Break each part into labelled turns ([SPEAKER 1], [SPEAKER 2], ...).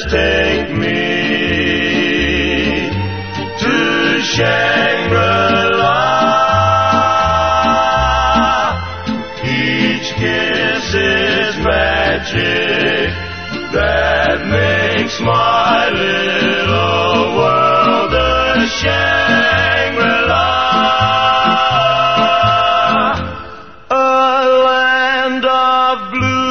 [SPEAKER 1] take me to Shangri-La. Each kiss is magic that makes my little world a Shangri-La. A land of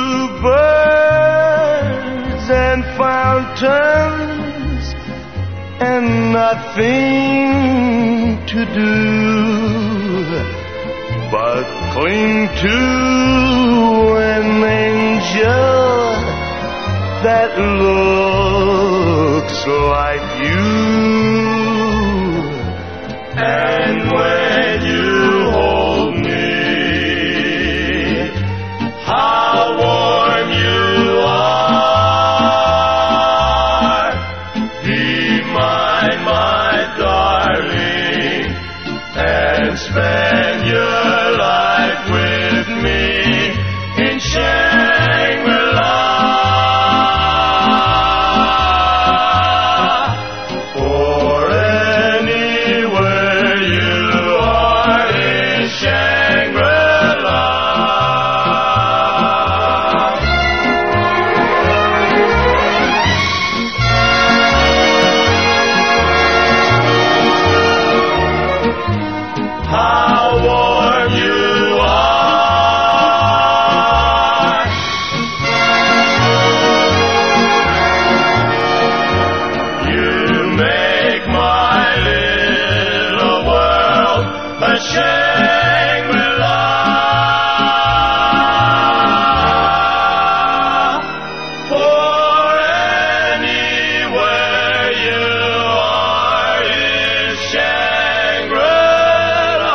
[SPEAKER 1] bluebirds and fountains and nothing to do but cling to an angel that looks like you. And when you hold me, how warm you are. Be mine, my darling, and spend your life with me in Shangri-La. For anywhere you are in Shangri-La. How warm you are. You make my little world a Shangri-La. For anywhere you are is Shangri-La.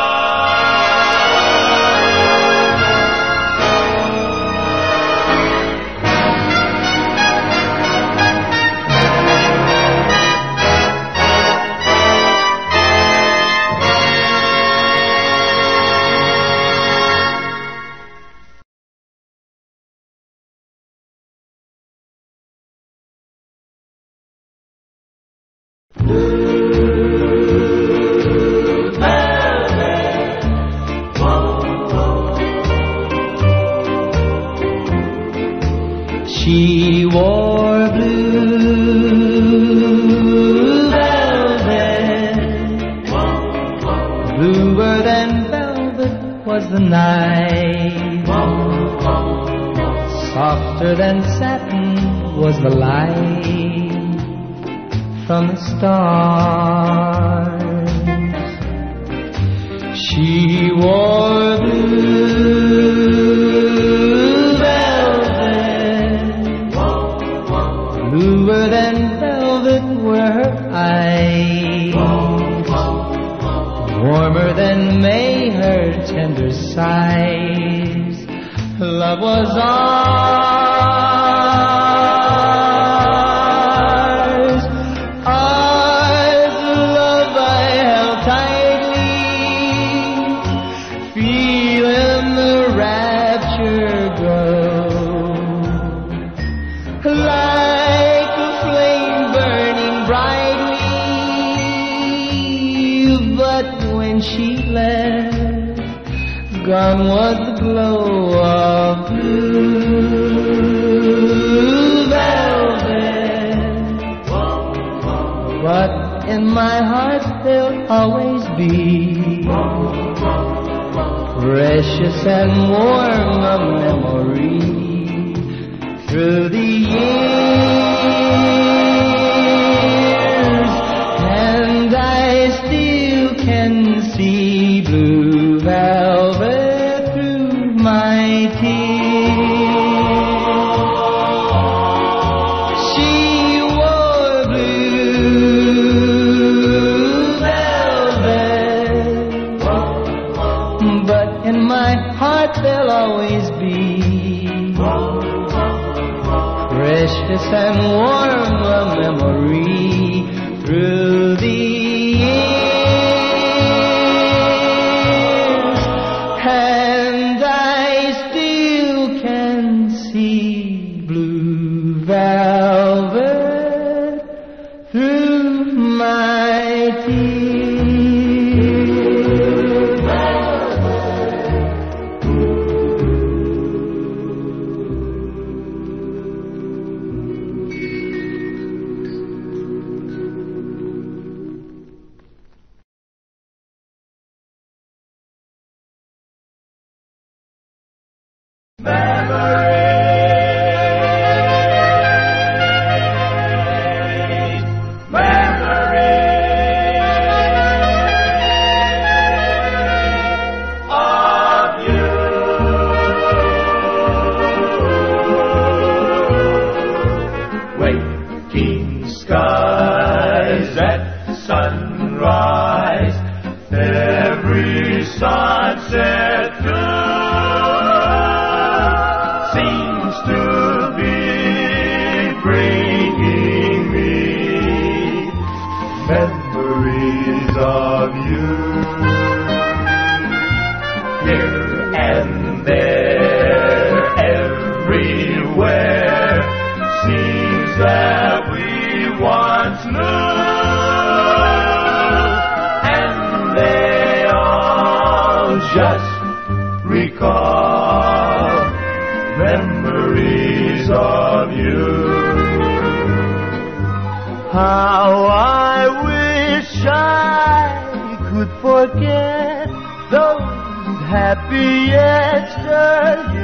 [SPEAKER 2] She wore blue velvet, bluer than velvet was the night, softer than satin was the light from the stars. She wore blue velvet, bluer than velvet were her eyes, warmer than May her tender sighs. Love was ours, ours, love I held tightly, feeling the rapture grow, like a flame burning brightly. But when she left, gone was the glow of blue velvet. But in my heart there'll always be precious and warm a memory through the years, and I still can see blue velvet through my tears. She wore blue velvet, but in my heart there'll always be precious and warm a memory through the years, and I still can see blue velvet
[SPEAKER 1] Waking skies at sunrise, every sunset seems to be bringing me memories of you. Here and there, everywhere, seems that we once knew, and they all just recall memories of you.
[SPEAKER 2] How I wish I could forget those happy yesteryears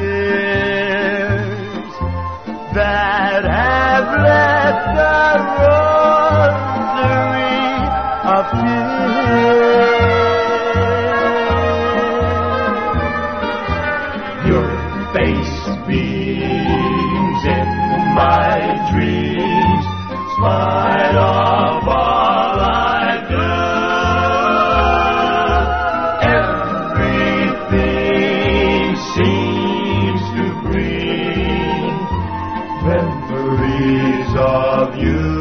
[SPEAKER 2] that have left a rosary of tears.
[SPEAKER 1] Your face beams in my dreams, spite of all I do. Everything seems to bring memories of you.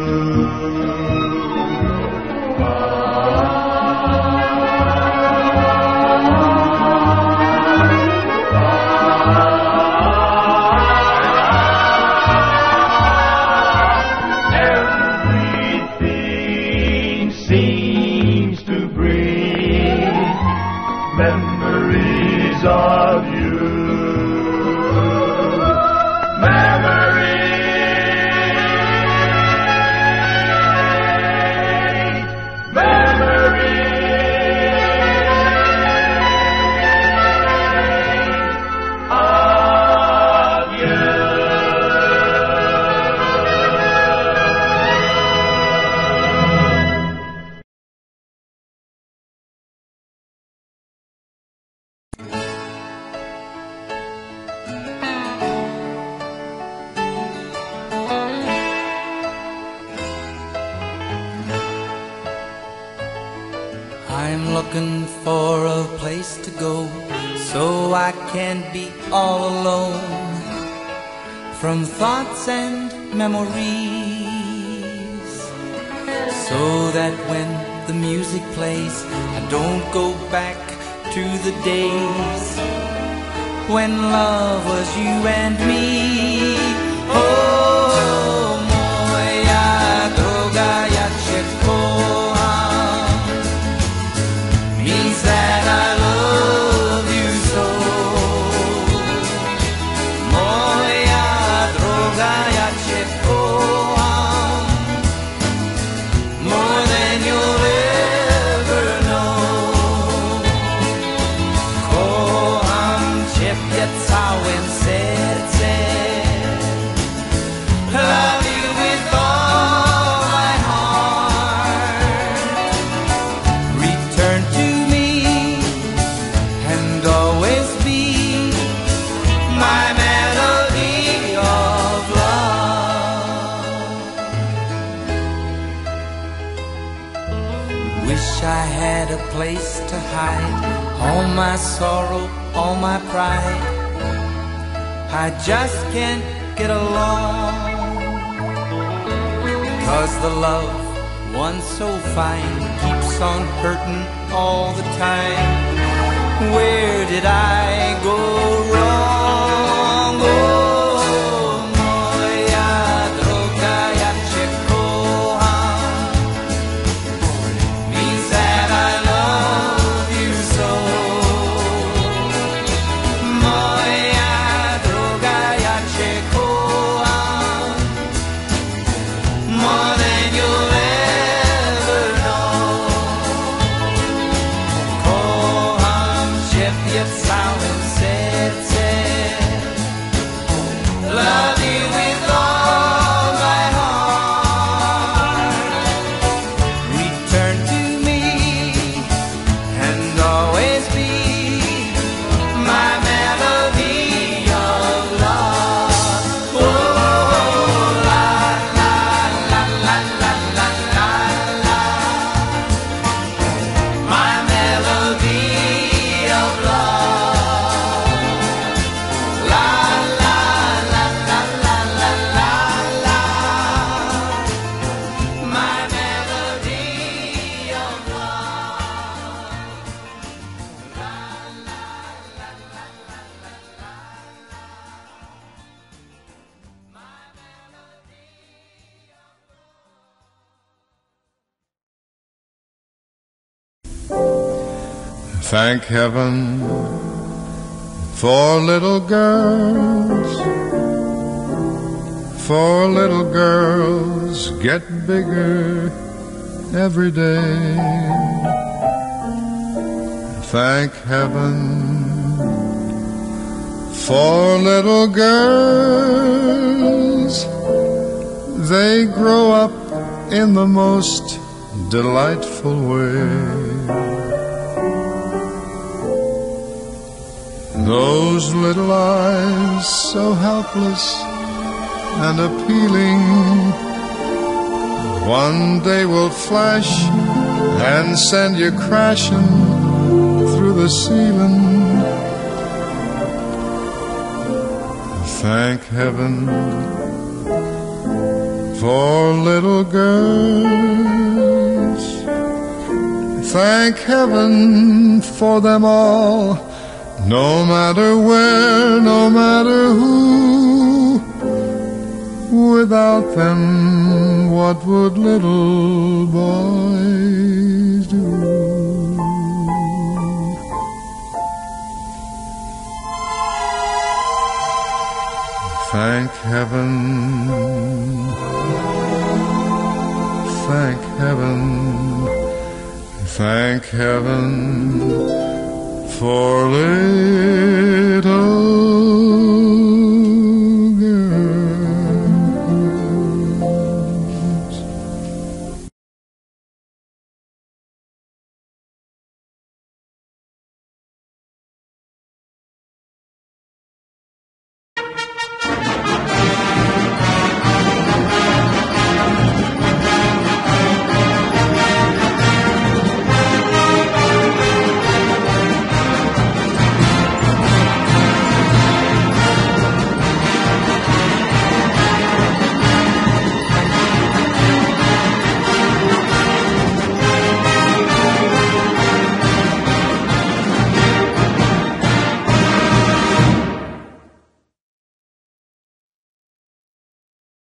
[SPEAKER 1] Everything seems to bring memories of you.
[SPEAKER 3] I'm looking for a place to go so I can be all alone from thoughts and memories, so that when the music plays I don't go back to the days when love was you and me. Oh, moja droga, ja cię kocham, means that I love you so. Moja droga, ja cię kocham, more than you'll ever know. Kocham ciebie całym sercem. Love you with all my heart. Return to me and always be my melody of love. Wish I had a place to hide all my sorrow, all my pride. I just can't get along, 'cause the love, once so fine, keeps on hurting all the time. Where did I go wrong? Oh, moja droga, ja cię kocham, means that I love you so. Moja droga, ja cię kocham, more than you'll ever know. Kocham ciebie całym sercem.
[SPEAKER 4] Thank heaven for little girls, for little girls get bigger every day. Thank heaven for little girls, they grow up in the most delightful way. Those little eyes so helpless and appealing, one day will flash and send you crashing through the ceiling. Thank heaven for little girls. Thank heaven for them all, no matter where, no matter who. Without them, what would little boys do? Thank heaven, thank heaven, thank heaven for living.